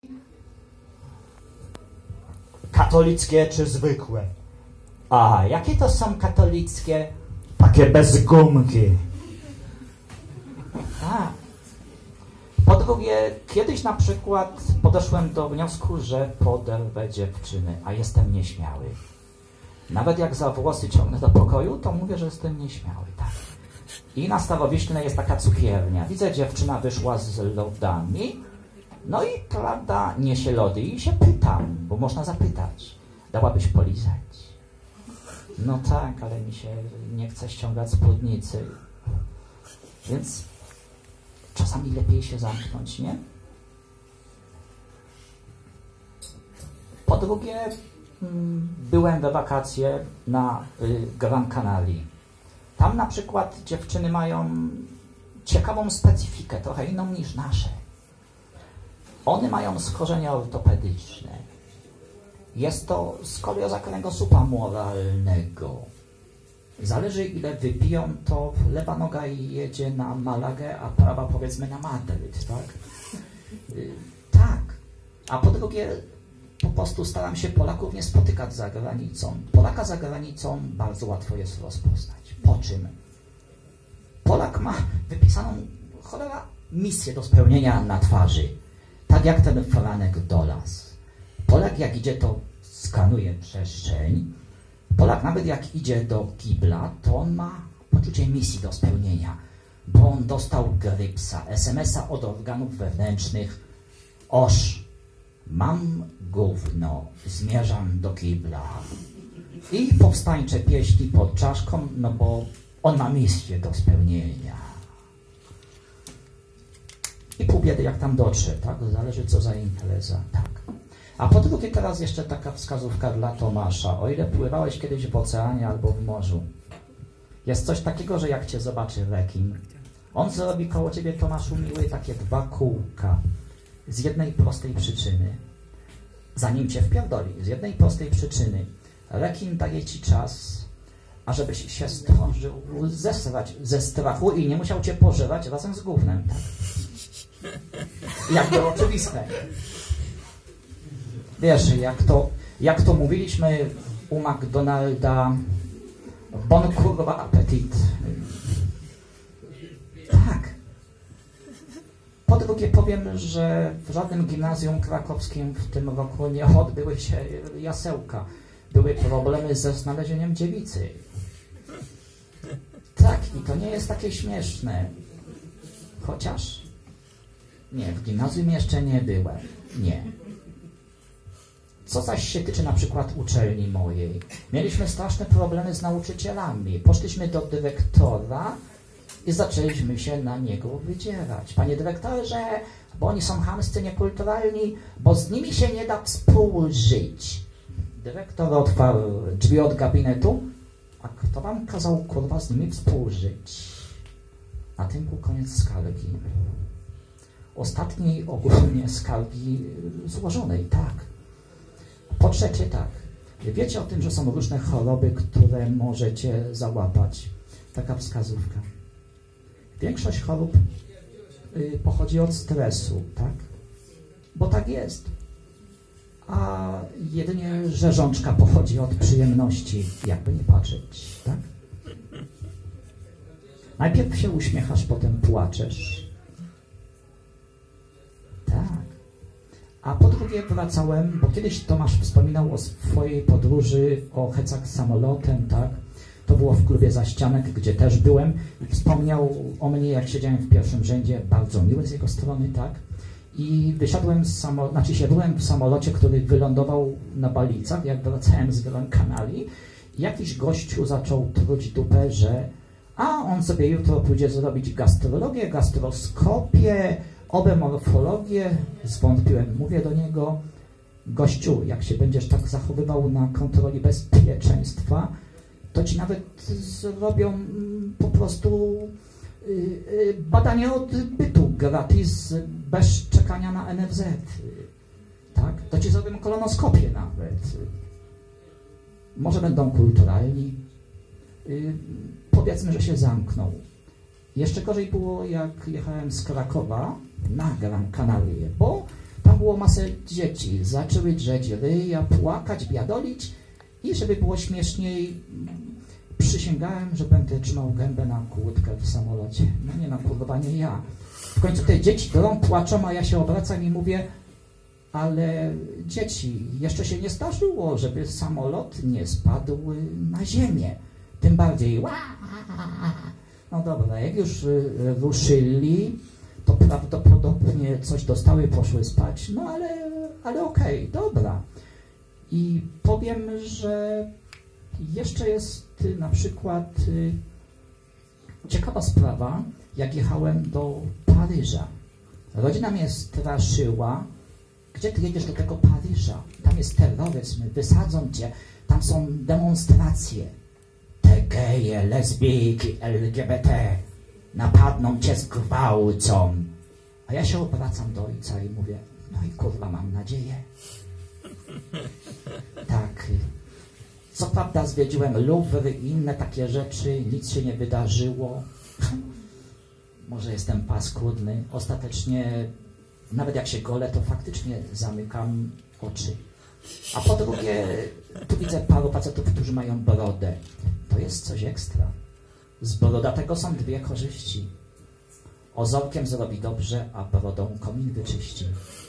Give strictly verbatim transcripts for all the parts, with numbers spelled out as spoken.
Katolickie czy zwykłe? A jakie to są katolickie? Takie bez gumki. A. Po drugie, kiedyś na przykład podeszłem do wniosku, że poderwę dziewczyny, a jestem nieśmiały. Nawet jak za włosy ciągnę do pokoju, to mówię, że jestem nieśmiały, tak. I na Starowiślnej jest taka cukiernia. Widzę, dziewczyna wyszła z lodami, no i prawda, niesie lody i się pytam, bo można zapytać. Dałabyś polizać? No tak, ale mi się nie chce ściągać spódnicy. Więc czasami lepiej się zamknąć, nie? Po drugie, byłem we wakacje na Gran Canaria. Tam na przykład dziewczyny mają ciekawą specyfikę, trochę inną niż nasze. One mają schorzenia ortopedyczne. Jest to skolioza kręgosłupa moralnego. Zależy, ile wypiją, to lewa noga jedzie na Malagę, a prawa powiedzmy na Madryt, tak? Yy, tak. A po drugie, po prostu staram się Polaków nie spotykać za granicą. Polaka za granicą bardzo łatwo jest rozpoznać. Po czym? Polak ma wypisaną, cholera, misję do spełnienia na twarzy. Tak jak ten Franek Dolas. Polak jak idzie, to skanuje przestrzeń. Polak nawet jak idzie do kibla, to on ma poczucie misji do spełnienia. Bo on dostał grypsa, es em es a od organów wewnętrznych. Oż, mam gówno, zmierzam do kibla. I powstańcze pieśni pod czaszką, no bo on ma misję do spełnienia. I pół biedy jak tam dotrze, tak? Zależy co za impreza, tak. A po drugie teraz jeszcze taka wskazówka dla Tomasza. O ile pływałeś kiedyś w oceanie albo w morzu, jest coś takiego, że jak cię zobaczy rekin, on zrobi koło ciebie, Tomaszu miły, takie dwa kółka. Z jednej prostej przyczyny. Zanim cię wpierdoli, z jednej prostej przyczyny. Rekin daje ci czas, ażebyś się zdążył zesrać ze strachu i nie musiał cię pożywać razem z gównem. Tak? Jak to oczywiste. Wiesz, jak to, jak to mówiliśmy u McDonalda, bon kurwa appetit. Tak. Po drugie powiem, że w żadnym gimnazjum krakowskim w tym roku nie odbyły się jasełka. Były problemy ze znalezieniem dziewicy. Tak, i to nie jest takie śmieszne. Chociaż... Nie, w gimnazjum jeszcze nie byłem. Nie. Co zaś się tyczy na przykład uczelni mojej. Mieliśmy straszne problemy z nauczycielami. Poszliśmy do dyrektora i zaczęliśmy się na niego wydzierać. Panie dyrektorze, bo oni są chamscy, niekulturalni, bo z nimi się nie da współżyć. Dyrektor otwarł drzwi od gabinetu. A kto wam kazał, kurwa, z nimi współżyć? A tym był koniec skargi. Ostatniej ogólnie skargi złożonej, tak. Po trzecie tak, wiecie o tym, że są różne choroby, które możecie załapać. Taka wskazówka. Większość chorób y, pochodzi od stresu, tak? Bo tak jest. A jedynie rzeżączka pochodzi od przyjemności, jakby nie patrzeć, tak? Najpierw się uśmiechasz, potem płaczesz. Tak. A po drugie wracałem, bo kiedyś Tomasz wspominał o swojej podróży, o hecach samolotem, tak? To było w klubie Zaścianek, gdzie też byłem i wspomniał o mnie, jak siedziałem w pierwszym rzędzie, bardzo miły z jego strony, tak? I wysiadłem z samolotu, znaczy siadłem w samolocie, który wylądował na Balicach, jak wracałem z Gran Canaria. Jakiś gościu zaczął truć dupę, że a on sobie jutro pójdzie zrobić gastrologię, gastroskopię, obemorfologię. Zwątpiłem, mówię do niego, gościu, jak się będziesz tak zachowywał na kontroli bezpieczeństwa, to ci nawet zrobią po prostu badanie odbytu gratis, bez czekania na en ef zet. Tak? To ci zrobią kolonoskopię nawet. Może będą kulturalni. Powiedzmy, że się zamknął. Jeszcze gorzej było, jak jechałem z Krakowa na Gran Canaria, bo tam było masę dzieci. Zaczęły drzeć ryja, płakać, biadolić i żeby było śmieszniej, przysięgałem, że będę trzymał gębę na kłódkę w samolocie. No nie, na kurwa, nie ja. W końcu te dzieci drą, płaczą, a ja się obracam i mówię, ale dzieci, jeszcze się nie zdarzyło, żeby samolot nie spadł na ziemię. Tym bardziej, no dobra, jak już ruszyli, to prawdopodobnie coś dostały, poszły spać, no ale, ale okej, okay, dobra. I powiem, że jeszcze jest na przykład ciekawa sprawa, jak jechałem do Paryża. Rodzina mnie straszyła, gdzie ty jedziesz do tego Paryża? Tam jest terroryzm, wysadzą cię, tam są demonstracje. Te geje, lesbijki, L G B T napadną cię, zgwałcą. A ja się obracam do ojca i mówię, no i kurwa, mam nadzieję. Tak. Co prawda zwiedziłem Louvre i inne takie rzeczy, nic się nie wydarzyło. Może jestem paskudny. Ostatecznie, nawet jak się golę, to faktycznie zamykam oczy. A po drugie, tu widzę paru facetów, którzy mają brodę. To jest coś ekstra. Z brodatego są dwie korzyści. Ozorkiem zrobi dobrze, a brodą komin wyczyści.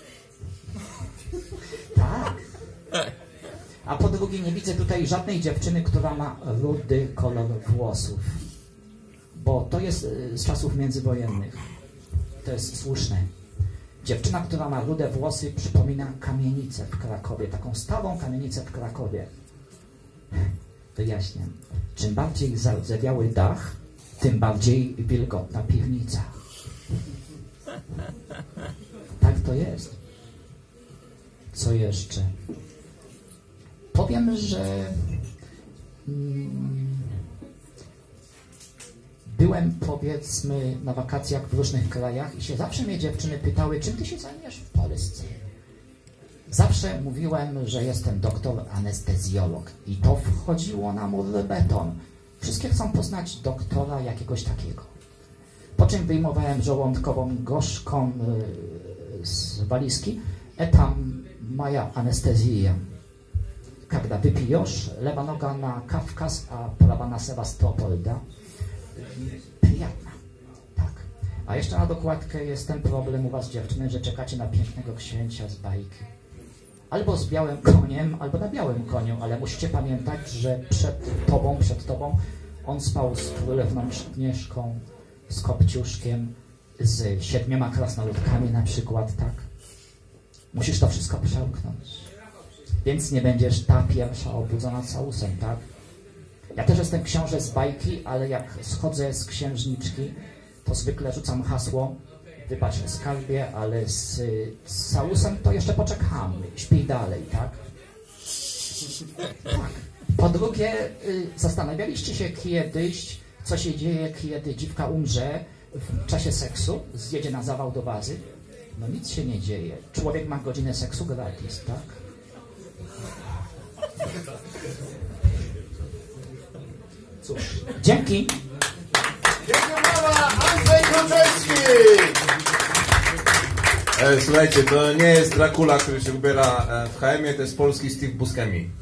Tak. A po drugie, nie widzę tutaj żadnej dziewczyny, która ma rudy kolor włosów. Bo to jest z czasów międzywojennych. To jest słuszne. Dziewczyna, która ma rude włosy, przypomina kamienicę w Krakowie. Taką starą kamienicę w Krakowie. Wyjaśniam. Czym bardziej zardzewiały dach, tym bardziej wilgotna piwnica. Tak to jest. Co jeszcze? Powiem, że mm, byłem, powiedzmy, na wakacjach w różnych krajach i się zawsze mnie dziewczyny pytały, czym ty się zajmujesz w Polsce? Zawsze mówiłem, że jestem doktor anestezjolog i to wchodziło na mur beton. Wszystkie chcą poznać doktora jakiegoś takiego. Po czym wyjmowałem żołądkową gorzką yy, z walizki. E tam moja anestezja. Когда wypijesz, lewa noga na Kawkaz, a prawa na Sewastopol, da? Przyjemna. Tak. A jeszcze na dokładkę jest ten problem u was, dziewczyny, że czekacie na pięknego księcia z bajki. Albo z białym koniem, albo na białym koniu, ale musicie pamiętać, że przed tobą, przed tobą on spał z królewną Śnieżką, z Kopciuszkiem, z siedmioma krasnoludkami na przykład, tak? Musisz to wszystko przełknąć. Więc nie będziesz ta pierwsza obudzona całusem, tak? Ja też jestem książę z bajki, ale jak schodzę z księżniczki, to zwykle rzucam hasło, wybacz skarbie, ale z, z całusem to jeszcze poczekamy, śpij dalej, tak? Tak. Po drugie, y, zastanawialiście się kiedyś, co się dzieje, kiedy dziwka umrze w czasie seksu, zjedzie na zawał do bazy? No nic się nie dzieje. Człowiek ma godzinę seksu gratis, tak? Cóż, dzięki. Dziękuję mama, Andrzej Koczewski! E, słuchajcie, to nie jest Dracula, który się ubiera w H M ie, to jest polski Steve Buscemi.